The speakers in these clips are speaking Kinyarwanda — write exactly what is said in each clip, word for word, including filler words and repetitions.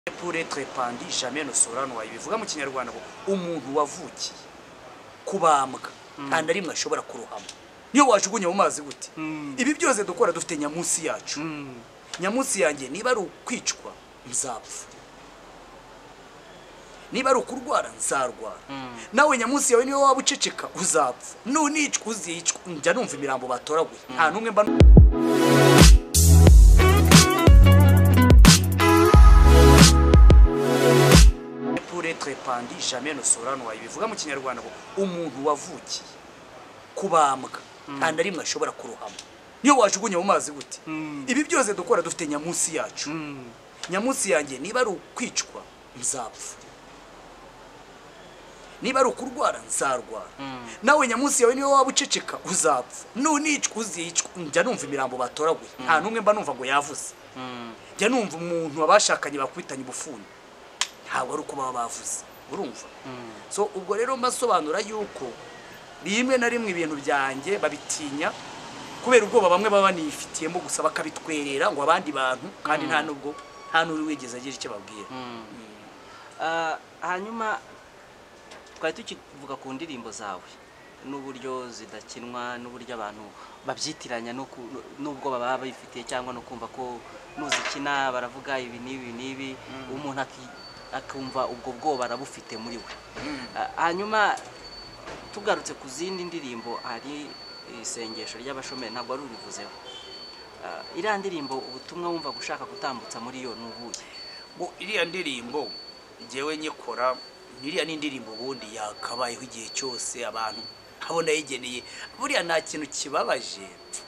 Pour être répandu jamais ne sera noyé. Bivuga mu kinyarwanda ngo umuntu wavukiye kubambwa kandi ari mwe ashobora kuruhama. Niyo wajugunye mu mazi gute? Ibi byose dukora dufite nyamunsi yacu. Nyamunsi yanjye niba ari ukwicwa nzapfa. Niba ari ukurwara nzarwara. Nawe nyamunsi yawe niyo waba uceceka uzapfa. Nunicwa uzicwa. Njya numva imirambo batoraguye. Nta numwe mba pour être répandu jamais ne sera noyé. Bivuga mu kinyarwanda ngo umuntu wavukiye kubambwa kandi ari mwe ashobora kuruhama. Niyo wajugunye mu mazi gute? Ibi byose dukora dufite nyamunsi yacu. Nyamunsi yanjye niba ari ukwicwa nzapfa. Niba ari ukurwara nzarwara. Nawe nyamunsi yawe niyo waba uceceka uzapfa. Nunicwa uzicwa. Njya numva imirambo batoraguye. Nta numwe mba numva ngo yavuze. Njya numva umuntu wabashakanye bakwitanye ubufuni. Ntabwo ari uko baba bavuze. Urumva? So ubwo rero mbasobanura yuko rimwe na rimwe ibintu byanjye babitinya kubera ubwoba bamwe baba nifitiyemo gusa bakabitwerera ngo abandi bantu kandi nta nubwo nta nuri wigeze agira icyo babwira. Hanyuma twari tukivuga ku ndirimbo zawe n'uburyo zidakinwa n'uburyo abantu babyitiranya n'ubwo baba babifitiye cyangwa no kumva ko nuzikina baravuga ibi n'ibi n'ibi umuntu akumva ubwo bwoba arabufite muri we. Hanyuma tugarutse ku zindi ndirimbo hari isengesho ry'abashomeri ntabwo ari ubivuzeho. Iriya ndirimbo ubutumwa wumva gushaka gutambutsa muri yo n'ubuye ngo iriya ndirimbo ngewe nyikora iriya ni indirimbo ubundi yakabayeho igihe cyose abantu habona yigeneye buriya nta kintu kibabaje.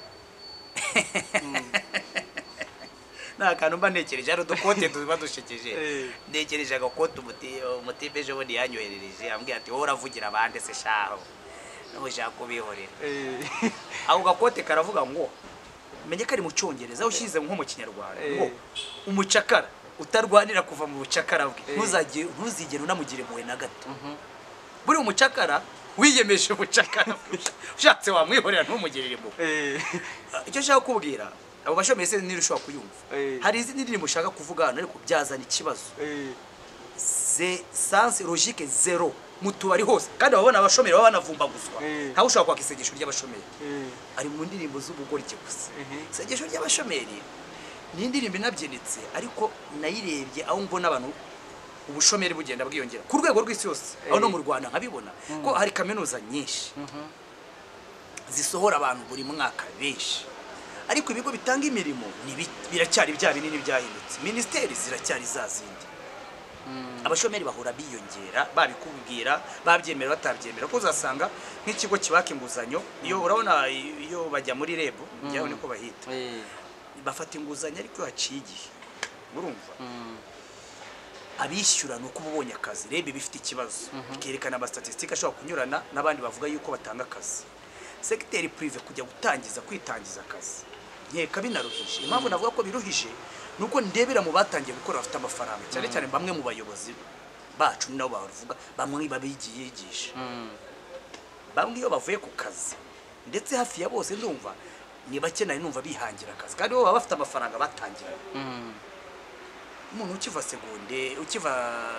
Naka numba nekereje ari dukote tuba dushekeje nekereje agakote umuti umutibeje bodi yanyoherereje ambwiye ati wowe uravugira abande se shaho no shako bihorera. Aho gakote karavuga ngo menye kari mu cyongereza ushize nko mu kinyarwanda ngo umucakara utarwanira kuva mu bucakara bwe ntuzage ntuzigere unamugire muwe na gato. Buri umucakara wiyemeje ubucakara ushatse wamwihorera ntumugirire mu. Icyo shaka kubwira abo bashomeye se ntirushobora kuyumva. Hari izindi ndirimbo ushaka kuvuga hano ariko byazana ikibazo. C'est sens logique zero mutubari hose kandi babona abashomeri baba banavumbaguzwa. Ntawe ushaka kwaka isengesho ry'abashomeri. Ari mu ndirimbo z'ubugori gusa. Isengesho ry'abashomeri ni indirimbo inabyinitse ariko nayirebye aho mbona abantu ubushomeri bugenda bwiyongera ku rwego rw'isi yose. Aho no mu Rwanda nkabibona ko hari kaminuza nyinshi zisohora abantu buri mwaka benshi. Ariko ibigo bitanga imirimo biracyari bya binini byahindutse. Ministeri ziracyari zazindi. Abashomeri bahora biyongera babikubwira babyemera batabyemera ko uzasanga nk'ikigo kibaka inguzanyo iyo urabona iyo bajya muri R E B njyaho niko bahita bafata inguzanyo ariko haciye igihe. Urumva? Abishyura nuko ubonye akazi R E B bifite ikibazo bikerekana aba statistique ashobora kunyurana n'abandi bavuga yuko batanga akazi. Secteur privé kujya gutangiza kwitangiza akazi nkeka binaruhije. Impamvu navuga ko biruhije nuko ndebera mu batangiye gukora bafite amafaranga cyane cyane bamwe mu bayobozi bacu nabo bavuga bamwe babigiye yigisha. Bamwe iyo bavuye ku kazi ndetse hafi ya bose ndumva ni bakeneye numva bihangira akazi kandi bo baba bafite amafaranga batangira. Umuntu ukiva seconde ukiva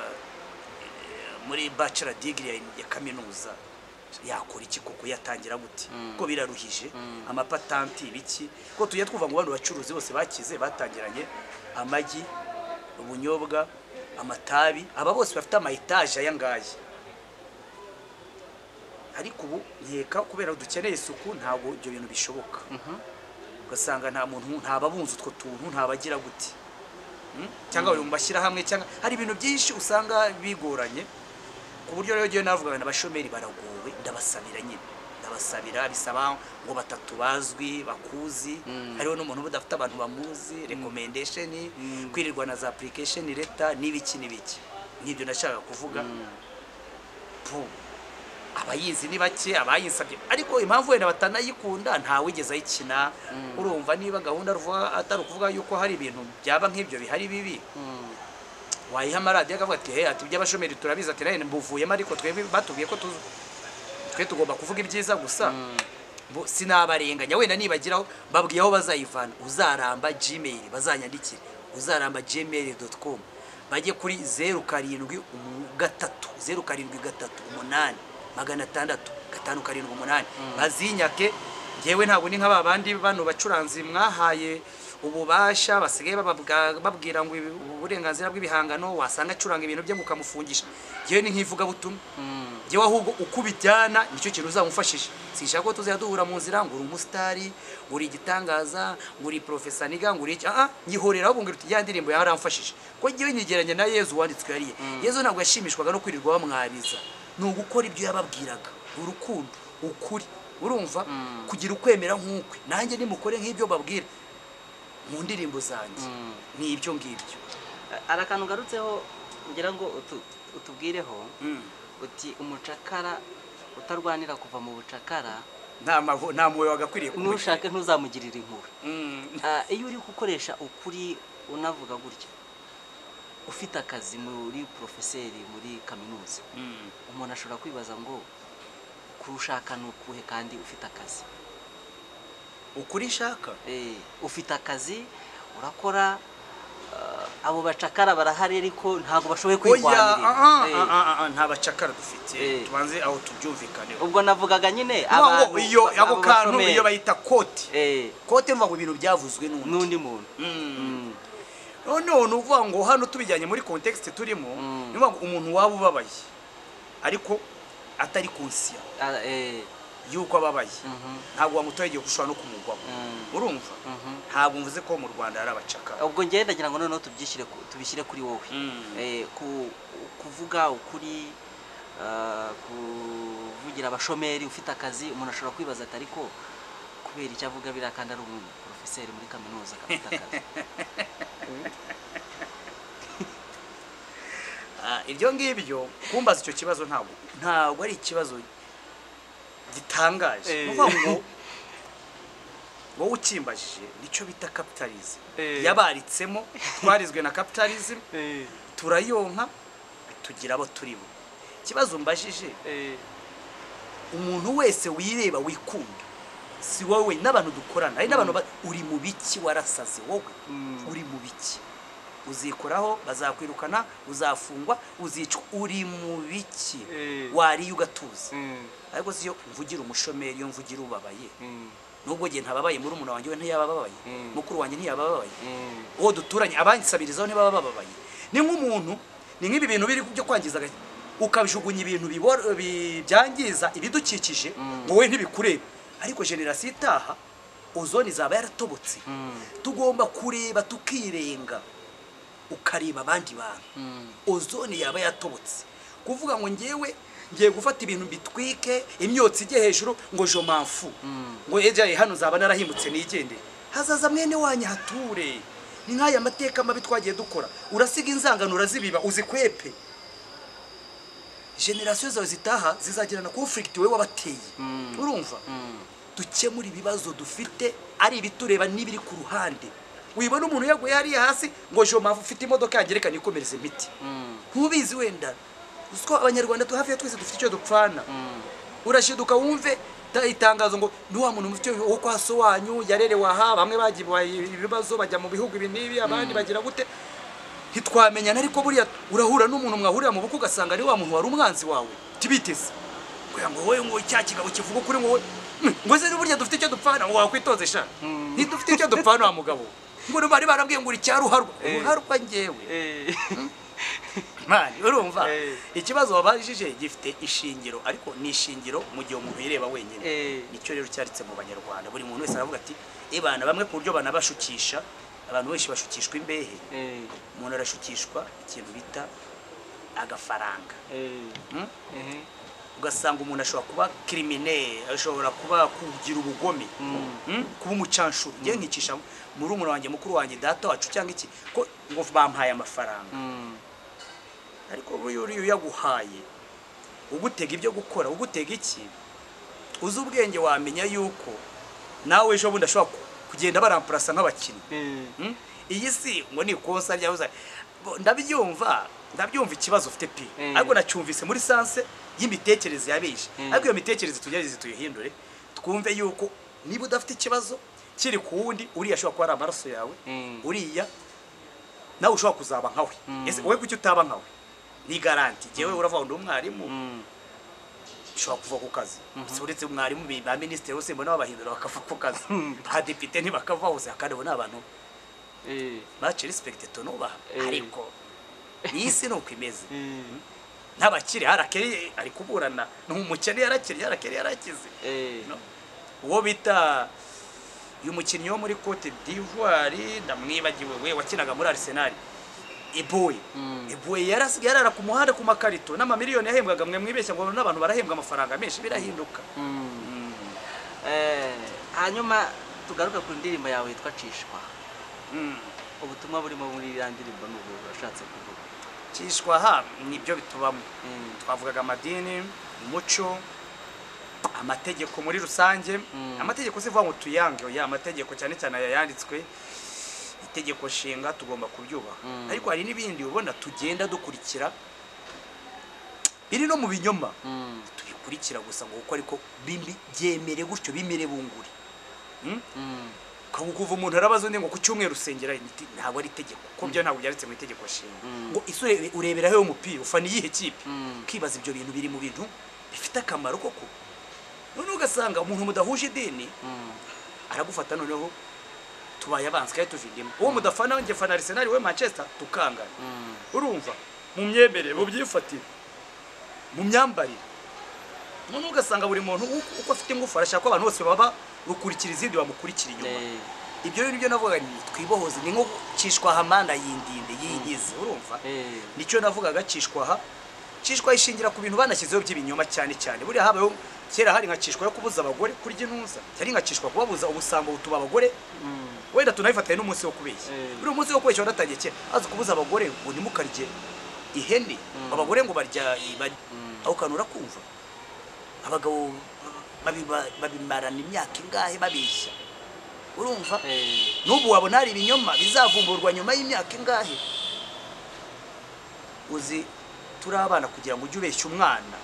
muri bachelor degree ya kaminuza yakora iki koko yatangira gute ko biraruhije amapatanti biki ko tujye twuva ngo bantu bacuruzi bose bakize batangiranye amagi ubunyobwa amatabi aba bose bafite ama etage ayangaye. Ariko ubu nkeka kubera dukeneye isuku ntabwo ibyo bintu bishoboka. Ugasanga nta muntu nta babunze utwo tuntu nta bagira gute cyangwa bari mu bashyira hamwe cyangwa hari ibintu byinshi usanga bigoranye ku buryo rero giye navuga n'abashomeri baragowe ndabasabira nyine ndabasabira bisaba ngo batatu bazwi bakuzi hariho n'umuntu budafite abantu bamuzi recommendation kwirirwa na za application leta nibiki nibiki nibyo nashaka kuvuga. Abayizi ni bake abayinsabye ariko impamvu wenda batanayikunda nta wigeze ayikina. Urumva niba gahunda ruvuga atari ukuvuga yuko hari ibintu byaba nk'ibyo bihari bibi wayiha amaradiyo akavuga ati hey ati by'abashomeri turabizi ati naye mbuvuyemo ariko twebwe batubwiye ko twe tugomba kuvuga ibyiza gusa. Sinabarenganya wenda nibagiraho babwiyeho bazayivana uzaramba gmail bazanyandikira uzaramba gmail dot com bajye kuri zeru karindwi gatatu zeru karindwi gatatu umunani magana atandatu gatanu karindwi umunani bazinyake. Ngewe ntabwo ni nk'aba bandi bano bacuranzi mwahaye ububasha basigaye babwira ngo uburenganzira bw'ibihangano wasanga acuranga ibintu bye mukamufungisha. Ngewe ni nk'ivuga butumwa, ngewe ahubwo ukubijyana nicyo kintu uzamufashije. Sinshaka ko tuzaduhura mu nzira ngo uri umusitari, uri igitangaza, uri profesa niga, ngo uri iki. Ah, nyihorera ahubwo ngira uti ya ndirimbo yaramfashije. Ko ngewe nyigeranye na Yezu wanditswe yariye. Yezu ntabwo yashimishwaga no kwirirwa bamwariza, ni ugukora ibyo yababwiraga, urukundo, ukuri. Urumva kugira ukwemera nk'ukwe, nanjye nimukore nk'ibyo babwira mu ndirimbo zanjye. Ni ibyo ngibyo. Arakantu garutseho ngira ngo utubwireho uti umucakara utarwanira kuva mu bucakara nta mavu nta muwe wagakwiriye kumenya, nushake ntuzamugirira inkuru. Iyo uri gukoresha ukuri unavuga gutya, ufite akazi muri profeseri muri kaminuza, umuntu ashobora kwibaza ngo kurushaka nukuhe kandi ufite akazi. Ukuri shaka eh ufite akazi urakora, abo bacakara barahari ariko ntago bashoboye kwirwanira. Nta bacakara dufite, tubanze aho tubyumvikane. Ubwo navugaga nyine abantu iyo abo kantu iyo bayita kote. eh kote mva ngo ibintu byavuzwe n'undi n'undi muntu. None nuvuga ngo hano tubijyanye muri context turimo, nivuga ngo umuntu waba ubabaye ariko atari konsiya eh yuko ababaye, ntabwo wamutoye igihe gushobora no kumugwaho. Urumva ntabwo mvuze ko mu Rwanda ari abacakara. Ubwo ngenda ndagira ngo noneho tubyishyire tubishyire kuri wowe, eh kuvuga ukuri, kuvugira abashomeri ufite akazi. Umuntu ashobora kwibaza ati ariko kubera icyo avuga bira kandi ari umuntu profeseri muri kaminuza akafite akazi. Ibyo ngibyo kumbaza icyo kibazo ntabwo ntabwo ari ikibazo gitangaje. Nuvuga ngo wowe ukimbajije nicyo bita capitalism. Yabaritsemo twarizwe na capitalism, turayonka tugira abo turibo. Kibazo mbajije, umuntu wese wireba wikunda, si wowe n'abantu dukorana, ari n'abantu uri mu biki warasaze wowe, uri mu biki uzikoraho bazakwirukana, uzafungwa, uzicwa, uri mu biki wari ugatuza. Ariko siyo mvugira umushomeri, yo mvugira ubabaye. Nubwo gihe ntababaye muri umuntu wanjye we ntiyababaye, mukuru wanjye ntiyababaye, uwo duturanye abansabirizaho ntibababaye. Ni nk'umuntu, ni nk'ibi bintu biri byo kwangiza ukabijugunya ibintu byangiza ibidukikije ngo we ntibikureba. Ariko generasiyo itaha ozone izaba yaratobotse. Tugomba kureba tukirenga, ukareba abandi bantu. Ozone yaba yatobotse, kuvuga ngo ngewe ngiye gufata ibintu bitwike imyotsi ijye hejuru ngo jo manfu, ngo eje hano zaba narahimutse nigende. Hazaza mwene wanya hature. Ni nk'aya mateka mabi twagiye dukora, urasiga inzangano urazibiba uzikwepe. Generasiyo zawe zitaha zizagirana conflict we wabateye. Urumva dukemura ibibazo dufite ari ibitureba n'ibiri ku ruhande. Wibona umuntu yaguye hariya hasi ngo jo mafu ufite imodoka yagerekana ikomereze imiti, ntubizi wenda usko abanyarwanda tu hafi ya twese dufite icyo dupfana. Urashiduka wumve itangazo ngo ni wa muntu mufite wo kwa so wanyu yarerewe aha, bamwe bagiye ibibazo bajya mu bihugu binibi, abandi bagira gute hitwamenyana. Ariko buriya urahura n'umuntu mwahurira mu buku ugasanga ari wa muntu wari umwanzi wawe tibiteze kuya ngo wowe ngo cya kigabo kivuga kuri ngo ngo se burya dufite icyo dupfana ngo wakwitoze sha ni dufite icyo dupfana wa mugabo ngo bari barambwiye ngo uri cyaruharwa uruharwa ngewe. Mani urumva ikibazo wabajije gifite ishingiro, ariko ni ishingiro mu gihe umuntu yireba wenyine. Nicyo rero cyaritse mu Banyarwanda, buri muntu wese aravuga ati ebana bamwe ku buryo banabashukisha, abantu benshi bashukishwa imbehe. Umuntu arashukishwa ikintu bita agafaranga. Ugasanga umuntu ashobora kuba criminel, ashobora kuba kugira ubugome, kuba umucanshuro. Ngiye nkicisha muri umuntu wanjye mukuru wanjye data wacu cyangwa iki ko ngo bampaye amafaranga. Ariko buri uri yaguhaye ugutega ibyo gukora, ugutega iki, uzi ubwenge wamenya yuko nawe ejo bundi ashobora kugenda baramplasa nk'abakinnyi. Iyi si ngo ni konsa byavuze ndabyumva, ndabyumva ikibazo ufite pi, ariko nacyumvise muri sanse y'imitekerereze yabije. Ariko iyo mitekerereze tugerageze tuyihindure, twumve yuko niba udafite ikibazo kiri ku wundi uriya ashobora kuba ari amaraso yawe, uriya nawe ushobora kuzaba nkawe ese wowe kuki utaba nkawe ni garanti jewe uravuga ngo umwarimu ushobora kuva ku kazi uretse umwarimu ba minisitiri bose mbona babahindura bakava ku kazi ba depite ntibakava hose kandi bo ni abantu bace respect tonubaha ariko isi nuko imeze n'abakiri harakeri ari kuburana n'umukene yarakiri yarakeri yarakize uwo bita uyu mukinnyi wo muri Cote d'Ivoire ndamwibagiwe we wakinaga muri Arsenal Eboy Eboy yarasigaye yarara ku muhanda ku makarito n'ama miliyoni yahembwaga mwe mwibeshya ngo n'abantu barahembwa amafaranga menshi birahinduka. eh hanyuma tugaruka ku ndirimbo yawe yitwa Cishwa. Ubutumwa burimo muri ya ndirimbo n'ubu urashatse kuvuga Cishwa ha nibyo bitubamo. Twavugaga amadini, umuco, amategeko muri rusange. Amategeko sivuga ngo tuyange ya amategeko cyane cyane yanditswe itegeko shinga tugomba kubyubaha. Ariko hari nibindi ubona tugenda dukurikira biri no mu binyoma tubikurikira gusa ngo uko ariko bimbi byemere gutyo bimere bunguri. Kabukuva umuntu arabazo ngo ku cyumweru rusengera ntabwo ari itegeko ko byo ntabwo byanditse mu itegeko shinga ngo isure urebera he umupira ufana iyihe kipe kibaza ibyo bintu biri mu bintu bifite akamaro koko none ugasanga umuntu mudahuje idini aragufata noneho tubaye abanzi kandi tuvindimo uwo mudafana nge fana Arsenal we Manchester tukangana urumva mu myemere mu byifatira mu myambarire none ugasanga buri muntu uko afite ingufu arashaka ko abantu bose baba rukurikira izindi bamukurikira inyuma ibyo bintu byo navuga ni twibohoze ni nko Cishwa hamanda yindinde yinyize urumva nicyo navugaga Cishwa ha Cishwa ishingira ku bintu banashyizeho by'ibinyoma cyane cyane buri habayo kera hari nka Cishwa yo kubuza abagore kurya intuza cyari nka Cishwa kubabuza ubusambo butuba abagore wenda tunayifataye n'umunsi wo kubeshya buri umunsi wo kubeshya waratangiye kera azi kubuza abagore ngo nimukarye ihene abagore ngo barya aho kanura kumva abagabo babimarana imyaka ingahe babeshya urumva n'ubu wabona hari ibinyoma bizavumburwa nyuma y'imyaka ingahe uzi turi abana kugira ngo ujye ubeshya umwana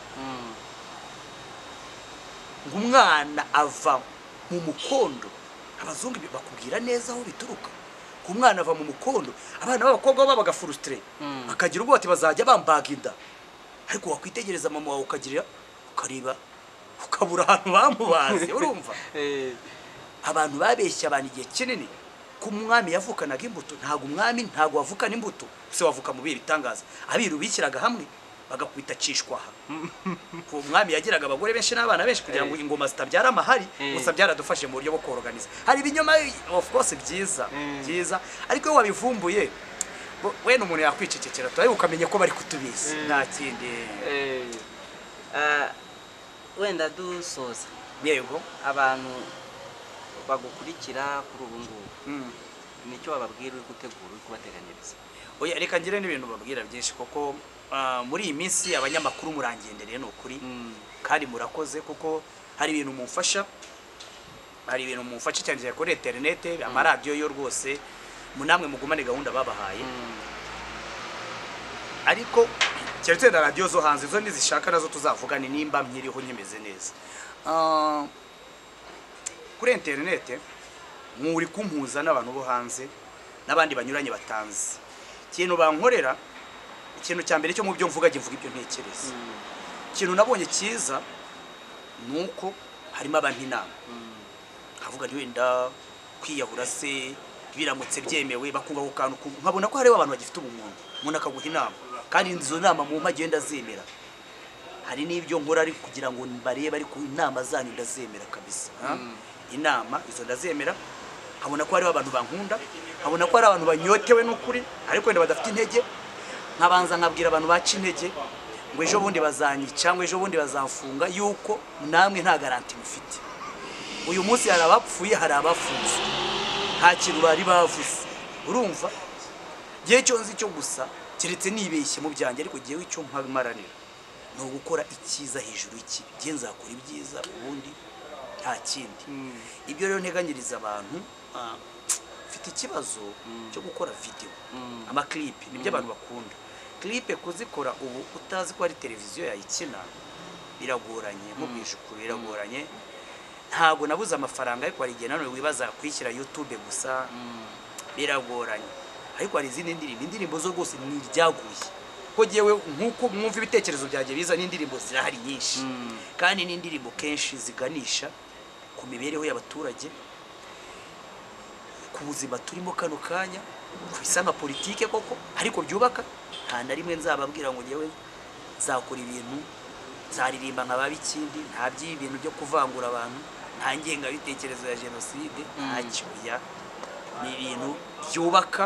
ngo umwana ava mu mukondo abazungu bakubwira neza aho bituruka ku mwana ava mu mukondo abana b'abakobwa babaga frustre akagira ubwo ati bazajya bambaga inda ariko wakwitegereza mama wawe ukagirira ukariba ukabura ahantu bamubaze urumva abantu babeshya abantu igihe kinini ku mwami yavukanaga imbuto ntago umwami ntago wavukana imbuto se wavuka mu bitangaza abiru bikiraga hamwe bagakubita Cishwa ku mwami yagiraga abagore benshi n'abana benshi kugira ngo ingoma zitabyara amahari gusa byaradufashe mu buryo bwo koroganiza hari ibinyoma of course byiza byiza ariko iyo wabivumbuye we n'umuntu yakwicecekera twaye ukamenya ko bari kutubiza nta kindi wenda dusoza yego abantu bagukurikira kuri ubu ngubu nicyo bababwira uri gutegura uri kubateganiriza oya reka ngire n'ibintu babwira byinshi kuko muri iyi minsi abanyamakuru murangendereye no kuri kandi murakoze kuko hari ibintu mumfasha hari ibintu mumfasha cyane kuri internet amaradiyo yo rwose munamwe mugumane gahunda babahaye ariko cyeretse na radio zo hanze zo nizishaka nazo tuzavugana nimba mnyiriho nyemeze neza uh, kuri internet muri kumpuza n'abantu bo hanze n'abandi banyuranye batanze kintu bankorera ikintu cyambere cyo mu byo mvuga givuga ibyo ntekereza kintu nabonye cyiza nuko harimo abantu inama havuga ni wenda kwiyahura se biramutse byemewe bakumva ku kantu nkabona ko hari abantu bagifite ubumuntu umuntu akaguha inama kandi inzo nama mu magenda zemera hari n'ibyo nkora ari kugira ngo barebe ari ku inama zanyu ndazemera kabisa inama izo ndazemera habona ko hari abantu bankunda habona ko hari abantu banyotewe n'ukuri ariko wenda badafite intege nkabanza nkabwira abantu baca intege ngo ejo bundi bazanyica cyangwa ejo bundi bazamfunga yuko namwe nta garanti mufite uyu munsi hari abapfuye hari abafunze nta kintu bari bavuze urumva gihe cyo nzi cyo gusa kiretse nibeshye mu byanjye ariko gihe icyo mpabimaranira no gukora ikiza hejuru iki gihe nzakora ibyiza ubundi nta kindi ibyo rero nteganyiriza abantu mfite ikibazo cyo gukora video ama clip nibyo abantu bakunda clip kuzikora ubu utazi ko ari televiziyo yayikina biragoranye mu bishukuru biragoranye ntago nabuze amafaranga ariko ari gena none wibaza kwishyira YouTube gusa biragoranye ariko hari izindi ndirimbo indirimbo zo rwose ni iryaguye ko jewe nkuko mwumva ibitekerezo byaje biza n'indirimbo zirahari nyinshi kandi n'indirimbo kenshi ziganisha ku mibereho y'abaturage ku buzima turimo kano kanya kwisanga politike koko ariko byubaka nta na rimwe nzababwira ngo jewe zakora ibintu zaririmba nk'ababi ikindi nta by'ibintu byo kuvangura abantu nta ngenga bitekerezo ya genocide ntacyo ya ni ibintu byubaka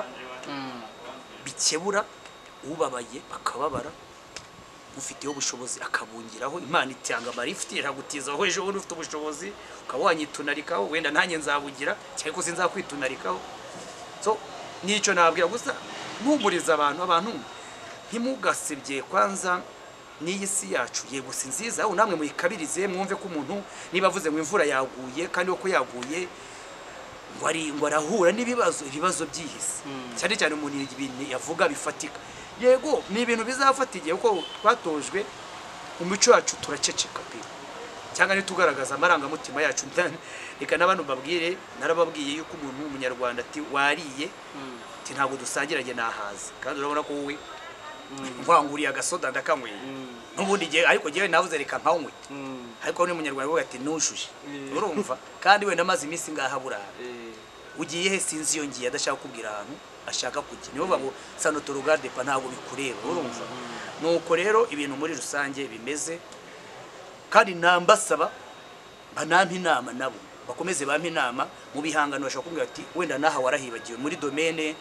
bikebura ubabaye akababara ufite ubushobozi akabungiraho Imana itanga marifti iragutizaho ejo bundi ufite ubushobozi ukawanyitunarikaho wenda nanjye nzabugira cyangwa se nzakwitunarikaho so nico nabwira gusa numuriza abantu abantu ntimugasebye kwanza niyi si yacu yego si nziza aho namwe muyikabirize mwumve ko umuntu niba avuze ngo imvura yaguye kandi uko yaguye ngo ari ngo arahura n'ibibazo ibibazo byihise cyane cyane umuntu ibintu yavuga bifatika yego ni ibintu bizafatiye uko twatojwe umuco wacu turaceceka pe cyangwa nitugaragaza amarangamutima yacu reka n'abantu babwire narababwiye yuko umuntu w'umunyarwanda ati wariye ati ntabwo dusangiranye nahaza kandi urabona ko wowe ngwanguriye agasoda ndakanyweye n'ubundi gihe ariko gihe navuze reka nkanywe ariko ni umunyarwanda we ati nushuje urumva kandi we namaze iminsi ngaha burara ugiye he sinzi yo ngiye adashaka kubwira ahantu ashaka kujya niyo bavuga ngo sano to regarde pa ntago bikureba urumva nuko rero ibintu muri rusange bimeze kandi nambasaba banampa inama nabo bakomeze bampa inama mu bihangano bashaka kumbwira ati wenda naha warahibagiwe muri domaine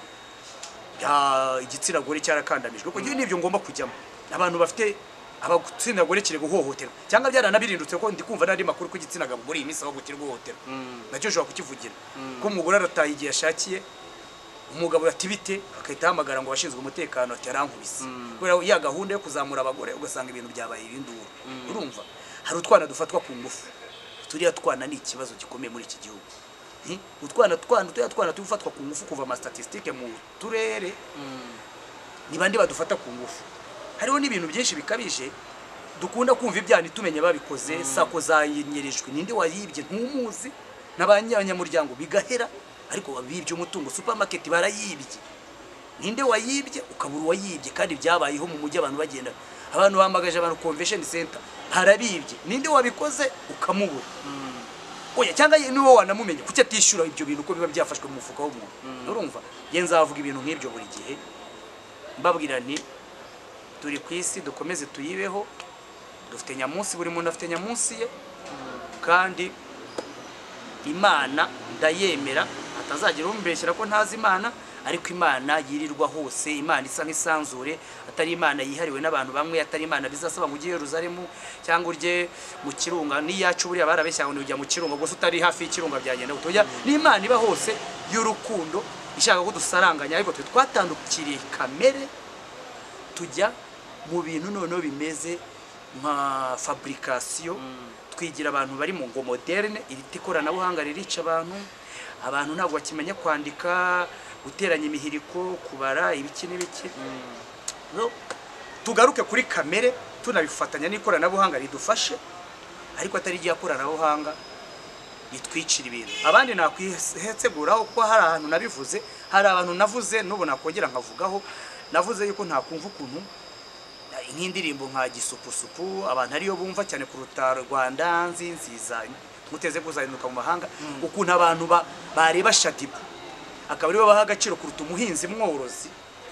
ya igitsina gore cyarakandamijwe kuko gihe nibyo ngomba kujyamo abantu bafite abagitsina gore kire guhohoterwa cyangwa byaranabirindutse ko ndi kumva nari makuru ko igitsina gabo muri imisi aho gukira guhohoterwa nacyo ushobora kukivugira ko umugore arataye igihe yashakiye umugabo yatibite akahita hamagara ngo bashinzwe umutekano ati yarankubise kubera ya gahunda yo kuzamura abagore ugasanga ibintu byabaye ibinduru urumva hari utwana dufatwa ku ngufu turiya twana ni ikibazo gikomeye muri iki gihugu utwana twana turiya twana tufatwa ku ngufu kuva ama statistique mu turere ni bandi badufata ku ngufu hariho n'ibintu byinshi bikabije dukunda kumva ibyani tumenye babikoze sako zanyirijwe ninde wayibye ntumuzi n'abanyamuryango bigahera ariko babibye umutungo supermarket barayibye ninde wayibye ukabura wayibye kandi byabayeho mu mujyi abantu bagenda abantu bamagaje abantu convention center harabibye ninde wabikoze ukamubura oya cyangwa niwe wanamumenye kuki atishura ibyo bintu ko biba byafashwe mu mufuka w'umuntu urumva yenza avuga ibintu nk'ibyo buri gihe mbabwira ni turi kwisi dukomeze tuyibeho dufite nyamunsi buri muntu afite nyamunsi ye kandi Imana ndayemera atazagira umbeshyira ko ntazi Imana ariko Imana yirirwa hose Imana isa nk'isanzure atari Imana yihariwe n'abantu bamwe atari Imana bizasaba mu gihe Yerusalemu cyangwa urye mu kirunga niyacu buri abarabeshya ngo ujya mu kirunga gusa utari hafi y'ikirunga byagenda utoya ni Imana iba hose y'urukundo ishaka ko dusaranganya ariko twe twatandukiriye kamere tujya mu bintu noneho bimeze nka fabrication twigira abantu bari mu ngo moderne iri ikoranabuhanga ririca abantu abantu ntabwo bakimenya kwandika guteranya imihiriko kubara ibiki n'ibiki no tugaruke kuri kamere tunabifatanya n'ikoranabuhanga ridufashe ariko atari igiye koranabuhanga itwicira ibintu abandi nakwihetseguraho ko hari ahantu nabivuze hari abantu navuze n'ubu nakongera nkavugaho navuze yuko ntakumva ukuntu nk'indirimbo nka gisupusupu abantu ariyo bumva cyane kuruta Rwanda nzi nziza muteze kuzahinduka mu mahanga ukuntu abantu bareba Shadibu akaba aribo baha agaciro kuruta umuhinzi mworozi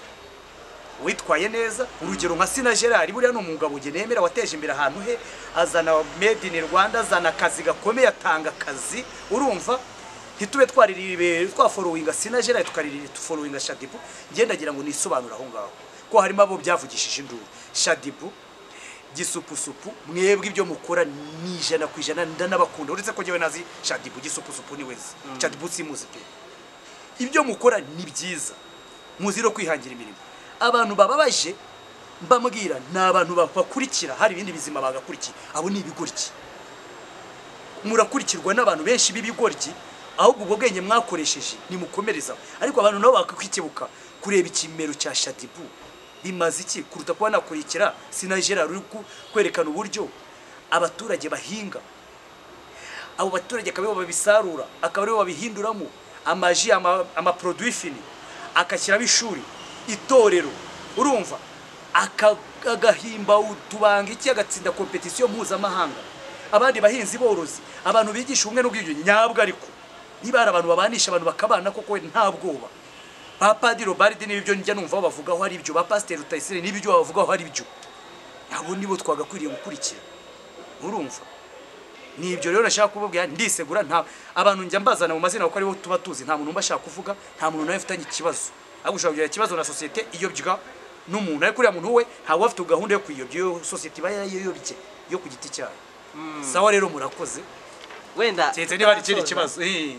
witwaye neza urugero nka Sina Gerard buriya n'umugabo ugenemera wateje imbere ahantu he azana made in Rwanda azana akazi gakomeye atanga akazi urumva hitube twariribe twa following Sina Gerard tukaririre tu following Shadibu ngendagira ngo nisobanura aho ngaho ko harimo abo byavugishije induru Shadibu gisupusupu mwebwe ibyo mukora ni ijana ku ijana ndanabakunda uretse ko jewe nazi Shadibu gisupusupu ni wese Shadibu simuzi pe ibyo mukora ni byiza muziro kwihangira imirimo abantu bababaje mbambwira n'abantu bakurikira hari ibindi bizima bagakurikiye abo ni ibigoryi murakurikirwa n'abantu benshi b'ibigoryi ahubwo ubwo bwenge mwakoresheje ni mukomereza ariko abantu nabo bakakwikibuka kureba ikimero cya Shadibu bimaze iki kuruta kuba nakurikira Sina Gerard uri kwerekana uburyo abaturage bahinga abo baturage akaba babisarura akaba aribo babihinduramo amaji ama, ama produit fini akashyiraho ishuri itorero urumva akagahimba utubanga iki agatsinda competition mpuzamahanga abandi bahinzi borozi abantu bigisha umwe n'ubwiyunge nyabwo ariko niba ari abantu babanisha abantu bakabana koko nta bwoba ba Padiri Robardi n'ibyo njya numva bavugaho ari ibyo ba Pasteur Rutayisire n'ibyo bavugaho ari ibyo abo nibo twagakwiriye gukurikira urumva nibyo rero nashaka kubabwira ndisegura nta abantu njya mbazana mu mazina kuko ari bo tuba tuzi nta muntu mbashaka kuvuga nta muntu nawe ufitanye ikibazo agusha kugira ikibazo na societe iyo byiga n'umuntu ariko uriya muntu we ntabwo afite gahunda yo kuyobya iyo societe iba yarayobye yo ku giti cyayo sawa rero murakoze wenda cyetse niba ari ikindi kibazo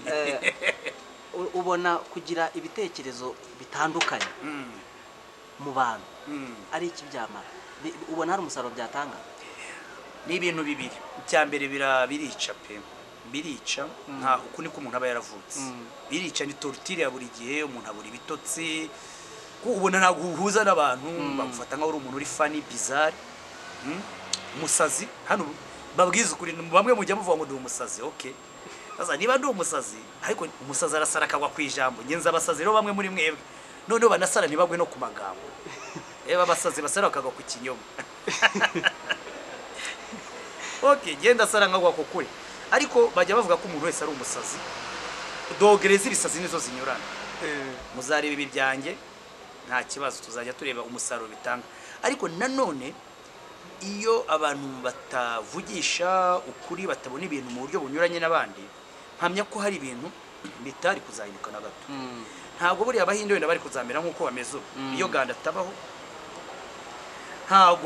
ubona kugira ibitekerezo bitandukanye mu bantu ari iki byamara ubona hari umusaruro byatanga ni ibintu bibiri icya mbere birica pe birica nta uko niko umuntu aba yaravutse birica ni torture ya buri gihe umuntu abura ibitotsi ubona ntabwo uhuza n'abantu bagufata nkaho uri umuntu uri funny bizarre umusazi hano babwiza ukuri bamwe mujya muvuga ngo ndi umusazi okay sasa niba ndi umusazi ariko umusazi arasara akagwa ku ijambo ngenza abasazi rero bamwe muri mwebwe noneho banasara ntibagwe no ku magambo reba abasazi basara bakagwa ku kinyoma okay genda sara nkagwa ku kuri ariko bajya bavuga ko umuntu wese ari umusazi dogere z'ibisazi nizo zinyurana muzareba ibi byanjye nta kibazo tuzajya tureba umusaruro bitanga ariko nanone iyo abantu batavugisha ukuri batabona ibintu mu buryo bunyuranye n'abandi mpamya ko hari ibintu bitari kuzahinduka na gato ntabwo buri abahinde wenda bari kuzamera nk'uko bameze iyo ganda tabaho ntabwo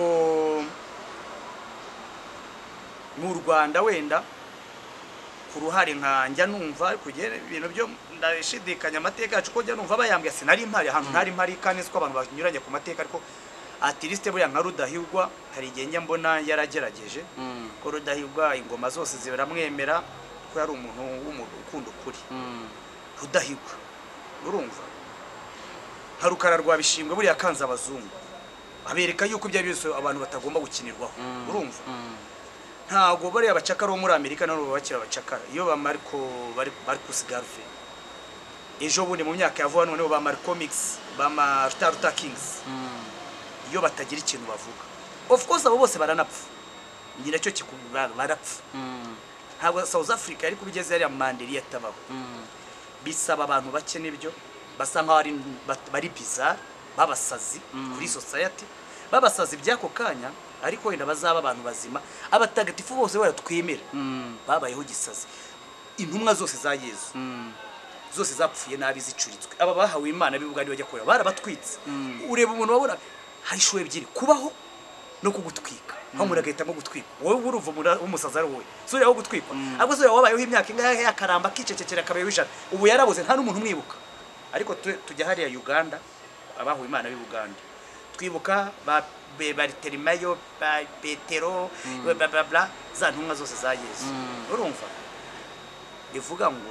mu Rwanda wenda ku ruhare nkanjya numva kugera ibintu byo ndashidikanya amateka yacu ko njya numva bayambye sinari impari ahantu ntari impari kandi ko abantu banyuranye ku mateka ariko atiriste buriya nka Rudahigwa hari igihe njya mbona yaragerageje ko Rudahigwa ingoma zose ziramwemera ko yari umuntu w'umuntu ukunda ukuri Rudahigwa urumva harukara rwa bishingwe buriya kanza abazungu abereka yuko ibyo byose abantu batagomba gukinirwaho urumva ntago bari abacakara bo muri Amerika nabo bakira abacakara iyo ba Marco bari Marcus Garvey ejo bundi mu myaka yavuga none ba Marco Mix ba Martin Luther Kings iyo batagira ikintu bavuga of course abo bose baranapfa ngira cyo kikubara barapfa ntabwo South Africa ariko bigeze ari Mandela yatabaho bisaba abantu bake nibyo basa nkaho ari bari bizarre babasazi kuri society babasazi byako kanya ariko wenda bazaba abantu bazima abatagatifu bose baratwemera babayeho gisazi intumwa zose za Yesu zose zapfuye nabi zicuritswe aba bahawe Imana bibugandi bajya korera barabatwitse ureba umuntu wabona hari showe byiri kubaho no kugutwika aho muragahita mo gutwika wowe uruva umusaza ari wowe so yaho gutwikwa ahubwo so wabayeho imyaka ingahe yakaramba kicecekera kabaye wijana ubu yarabuze nta n'umuntu mwibuka ariko tujya hariya Uganda abahawe Imana b'Uganda twibuka ba Bartolomeyo ba Petero bla bla bla za ntumwa zose za Yesu urumva bivuga ngo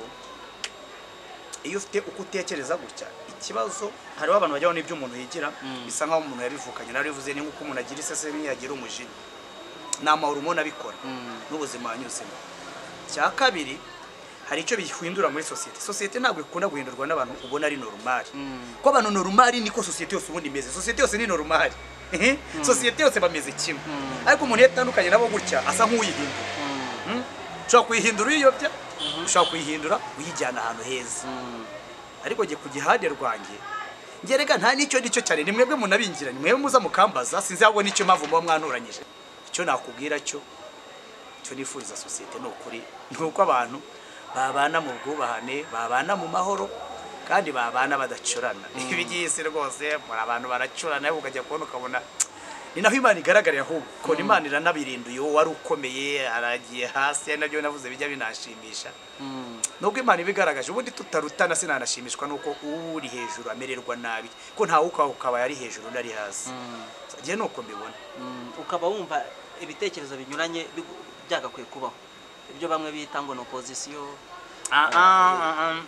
iyo ufite uko utekereza gutya ikibazo hari abantu bajyaho n'ibyo umuntu yigira bisa nkaho umuntu yabivukanye narivuze ni nkuko umuntu agira isese n'iyagira umujinya nama hormone abikora n'ubuzima anyuzemo cya kabiri hari icyo bihindura muri societe societe ntabwo ikunda guhindurwa n'abantu ubona ari normal ko abantu normal niko societe yose ubundi imeze societe yose ni normal eh societe yose bameze kimwe ariko umuntu yatandukanye nabo gutya asa nk'uyihindura ushobora kuyihindura uyiyobya ushobora kuyihindura uyijyana ahantu heza ariko ngiye ku gihande rwanjye ngerega nta nicyo nicyo cyane ni mwebwe munabingira ni mwebwe muza mukambaza sinzi ahubwo nicyo mpamvu muba mwanuranyije icyo nakubwira cyo cyo nifuriza societe no kuri nuko abantu babana mu bwubahane babana mu mahoro kandi babana badacurana ibigiyise rwose muri abantu baracurana ukajya kubona ukabona ni naho Imana igaragarira ahubwo ko Imana iranabirinduye wari ukomeye aragiye hasi nabyo navuze bijya binashimisha nubwo Imana ibigaragaje ubundi tutarutana sinanashimishwa nuko uri hejuru amererwa nabi ko nta uko ukaba yari hejuru nari hasi giye nuko mbibona ukaba wumva ibitekerezo binyuranye byagakwiye kubaho ibyo bamwe bita ngo no opposition ah ah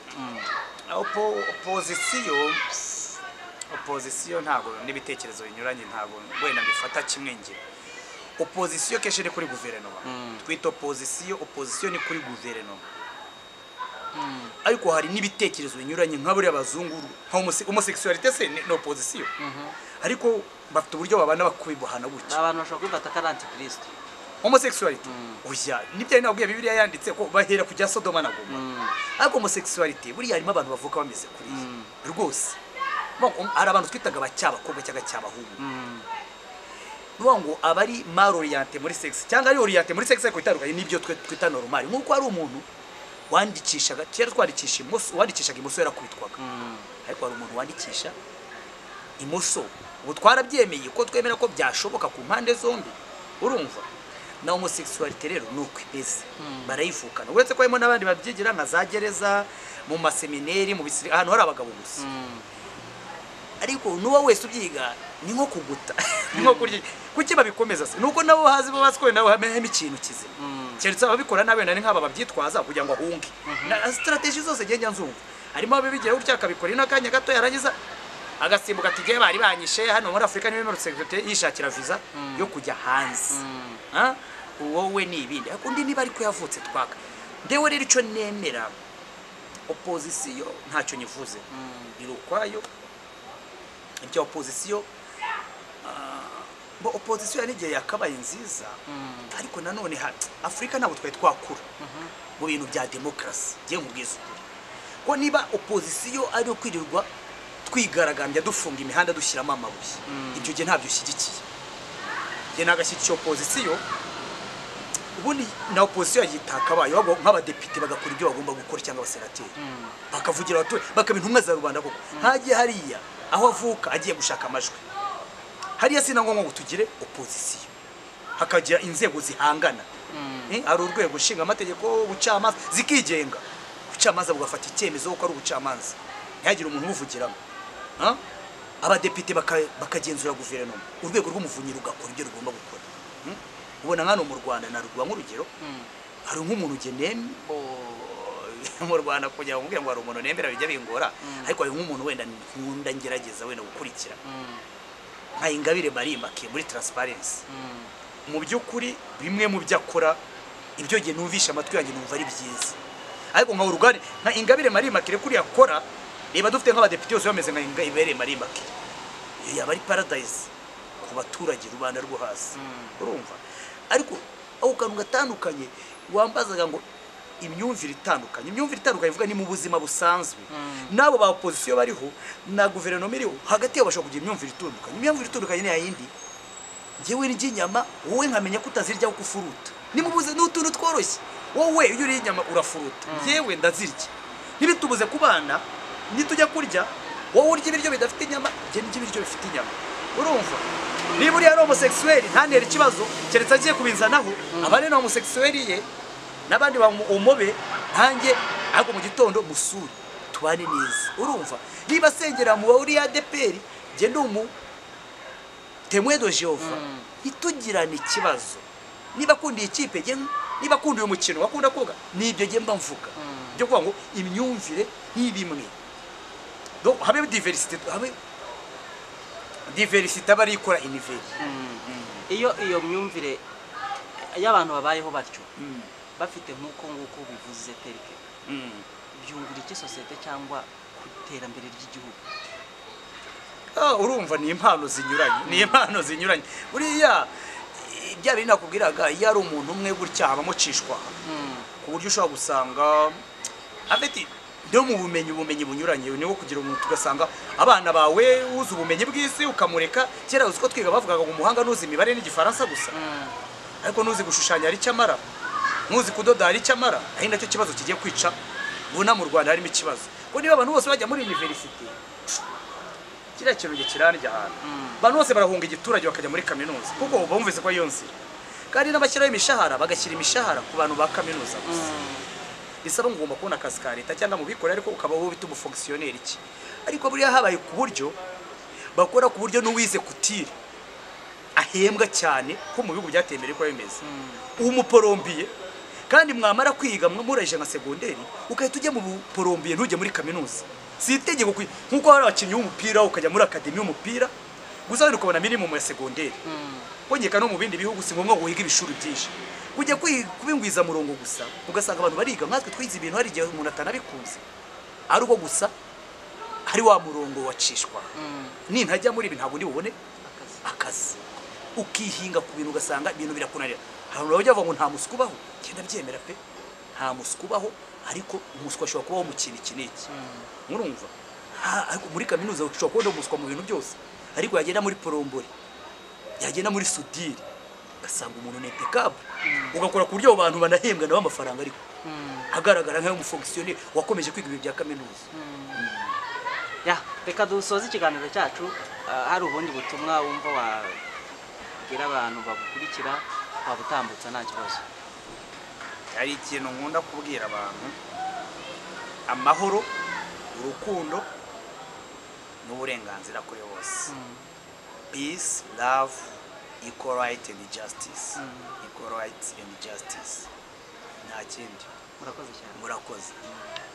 opposition opposition ntago n'ibitekerezo binyuranye ntago wenda mbifata kimwe nge opposition keshe ni kuri guverinoma twita opposition opposition ni kuri guverinoma ariko hari n'ibitekerezo binyuranye nka buriya abazunguru homosexualité se ni opposition ariko bafite uburyo babana bakubibohana gutya abantu bashobora kwifata ka antikristo homosexualité oya nibyo nabwiye Bibiliya yanditse ko bahera kujya Sodoma na Gomora ariko homosexualité buriya harimo abantu bavuka bameze kuri rwose hari abantu twitaga bacyabakobwa cyangwa cyabahungu ngo abari mal orienté muri sex cyangwa ari orienté muri sex ko itandukanye nibyo twe twita normal nkuko ari umuntu wandikishaga cyera twandikisha imoso wandikishaga imoso yarakubitwaga ariko hari umuntu wandikisha imoso ubu twarabyemeye ko twemera ko byashoboka ku mpande zombi urumva na homosexualité rero nuko ibeze barayivukana uretse ko harimo n'abandi babyigira nka za gereza mu masemineri mu bisiri ahantu hari abagabo gusa ariko nuwa wese ubyiga ni nko kuguta nko kurya kuki babikomeza se nuko nabo hazi bo basikoye nabo hamenye ikintu kizima cyeretse ababikora nabe nani nk'aba babyitwaza kugira ngo ahunge na strategy zose genya nzumva harimo abibigira utya kabikora inakanya gato yarangiza agasimbuka tige bari banyishe hano muri Afrika niwe muri secretary yishakira visa yo kujya hanze ha wowe ni ibindi ariko ndi niba ariko yavutse twaka ndewe rero ico nemera opposition ntacyo nyivuze irukwayo ibyo opposition bo opposition yanige yakabaye nziza ariko nanone Afrika nabo twaye twakura mu bintu bya democracy giye mubwiza ko niba opposition ari kwirirwa twigaragambya dufunga imihanda dushyiramo amabuye ibyo gihe ntabyo shyigikiye je nagashyikiye opposition ubundi na opposition yitakabaye babo nk'abadepite bagakora ibyo bagomba gukora cyangwa abasenateri bakavugira abaturage bakabintumwa za rubanda koko hagiye hariya aho avuka agiye gushaka amajwi hariya sinangwa ngo tugire opposition hakagira inzego zihangana eh ari urwego nshinga amategeko ubucamanza zikigenga ubucamanza bugafata icyemezo ko ari ubucamanza ntihagire umuntu umuvugiramo ha abadepite bakagenzura guverinoma urwego rw'umuvunyi rugakora ibyo rugomba gukora ubona nkano mu Rwanda na rugwa nk'urugero hari nk'umuntu ugenem mu Rwanda kujya umubwira ngo hari umuntu nembera bijya bingora ariko hari nk'umuntu wenda nkunda ngerageza wenda gukurikira nka Ingabire Marimbake muri transparency mu byukuri bimwe mu byakora ibyo gihe numvisha amatwi yanjye numva ari byiza ariko nka urugari nka Ingabire Marimbake kuri yakora reba dufite nk'abadepite bose bameze nka Ingabire Marimbake yaba ari paradise ku baturage rubanda rwo hasi urumva ariko aho kantu gatandukanye wambazaga ngo imyumvire itandukanye imyumvire itandukanye ivuga ni mu buzima busanzwe nabo ba opposition bariho na guverinoma iriho hagati yabo bashaka kugira imyumvire itandukanye imyumvire itandukanye ni yindi ngewe n'igi nyama wowe nkamenya kutazirya uko ufuruta ni mu buze n'utuntu tworoshye wowe iyo uri inyama urafuruta ngewe ndazirya nibitubuze kubana nitujya kurya wowe urya ibiryo bidafite inyama nge n'ibyo biryo bifite inyama urumva niba uri ari homosexuel ntanere ikibazo keretse agiye kubinzanaho abane na homosexuel ye nabandi ba umube hange ahubwo mu gitondo musuri tubane neza urumva niba sengera mu uri ya D P R je ndumu temwe do Jehova itugirana ikibazo niba kundi ikipe je niba kundi uyu mukino wakunda koga nibyo je mba mvuga byo kuvuga ngo imyumvire n'ibimwe do habe diversity habe diversity abari ikora iniveri iyo iyo myumvire y'abantu babayeho batyo bafite nkuko nguko bivuze terike byungura iki societe cyangwa kuterambere ry'igihugu ah urumva ni impano zinyuranye ni impano zinyuranye buriya bya biri nakubwiraga iyo ari umuntu umwe gutya abamocishwa ku buryo ushobora gusanga afite ndo mu bumenyi ubumenyi bunyuranye niwo kugira umuntu tugasanga abana bawe uzi ubumenyi bw'isi ukamureka kera uzi ko twiga bavugaga ngo umuhanga nuzi imibare n'igifaransa gusa ariko nuzi gushushanya ari cyamara nuzi kudoda ari cyamara ari nacyo kibazo kigiye kwica buna mu Rwanda harimo ikibazo ko niba abantu bose bajya muri university kira kintu gikiranje ahantu abantu bose barahunga igiturage bakajya muri kaminuza kuko bumvise ko yonse kandi n'abashyiraho imishahara bagashyira imishahara ku bantu ba kaminuza gusa bisaba ngomba kubona akazi ka leta cyangwa mu bikora ariko ukabaho bita umufonctionnaire iki ariko buriya habaye ku buryo bakora ku buryo n'uwize kutire ahembwa cyane ko mu bihugu byatembere ko bimeze umuporombiye kandi mwamara kwiga muraje nka secondaire ukahita ujya mu porombiye ntujye muri kaminuza si itegeko nkuko hari abakinnyi b'umupira ukajya muri academy y'umupira gusa ukabona minimum ya secondaire kongeka no mu bindi bihugu si ngombwa guhiga ibishuri byinshi kujya kubingwiza murongo gusa ugasanga abantu bariga nkatwe twize ibintu hari igihe umuntu atanabikuze ari uko gusa hari wa murongo wacishwa nintajya muri ibi ntabwo ndi bubone akazi ukihinga ku bintu ugasanga ibintu birakunanira abantu bajya bavuga ngo nta musuku ubaho genda byemera pe nta musuku ubaho ariko umusuku ashobora kubaho mu kintu iki n'iki murumva ariko muri kaminuza ushobora kubona umusukwa mu bintu byose ariko yagenda muri porombori yagenda muri sudire ugasanga umuntu ni impeccable ugakora ku buryo abantu banahembwa nabo amafaranga ariko agaragara nk'ayo umufonctionnaire wakomeje kwiga ibintu bya kaminuza. Ya reka dusoze ikiganiro cyacu hari ubundi butumwa wumva wagira abantu bagukurikira wabutambutsa nta kibazo. Hari ikintu nkunda kubwira abantu amahoro urukundo n'uburenganzira kuri bose. Peace, love, equal right and justice. Equal right and justice. Nta kindi. Murakoze cyane. Murakoze.